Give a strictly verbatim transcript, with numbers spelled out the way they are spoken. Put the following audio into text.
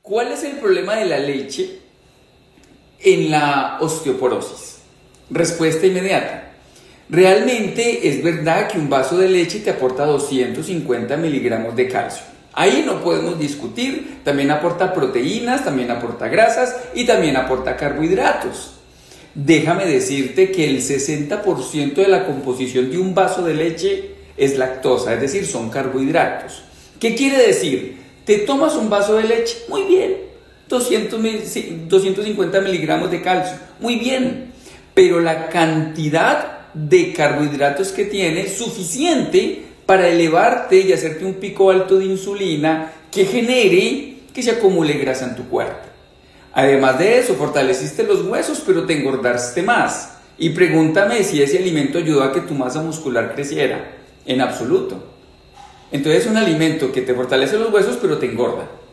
¿Cuál es el problema de la leche en la osteoporosis? Respuesta inmediata. Realmente es verdad que un vaso de leche te aporta doscientos cincuenta miligramos de calcio. Ahí no podemos discutir. También aporta proteínas, también aporta grasas y también aporta carbohidratos. Déjame decirte que el sesenta por ciento de la composición de un vaso de leche es lactosa, es decir, son carbohidratos. ¿Qué quiere decir? Te tomas un vaso de leche, muy bien, doscientos, doscientos cincuenta miligramos de calcio, muy bien, pero la cantidad de carbohidratos que tiene es suficiente para elevarte y hacerte un pico alto de insulina que genere que se acumule grasa en tu cuerpo. Además de eso, fortaleciste los huesos, pero te engordaste más. Y pregúntame si ese alimento ayudó a que tu masa muscular creciera. En absoluto. Entonces es un alimento que te fortalece los huesos, pero te engorda.